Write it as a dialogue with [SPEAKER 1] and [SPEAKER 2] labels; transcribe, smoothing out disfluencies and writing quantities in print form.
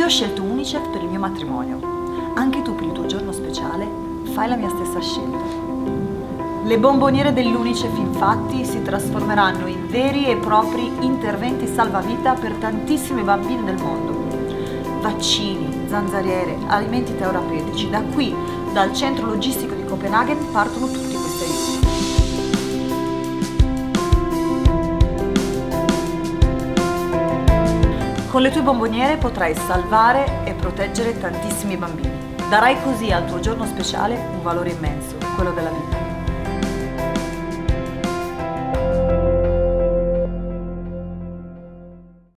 [SPEAKER 1] Io ho scelto UNICEF per il mio matrimonio. Anche tu per il tuo giorno speciale fai la mia stessa scelta. Le bomboniere dell'UNICEF infatti si trasformeranno in veri e propri interventi salvavita per tantissimi bambini del mondo. Vaccini, zanzariere, alimenti terapeutici, da qui, dal centro logistico di Copenaghen, partono tutti questi aiuti. Con le tue bomboniere potrai salvare e proteggere tantissimi bambini. Darai così al tuo giorno speciale un valore immenso, quello della vita.